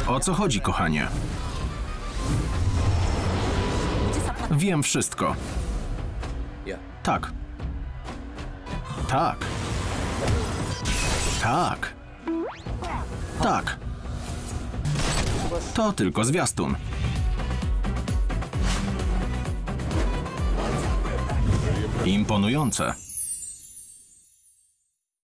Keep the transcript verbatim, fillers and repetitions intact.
O co chodzi, kochanie? Wiem wszystko. Tak. Tak. Tak. Tak. To tylko zwiastun. Imponujące.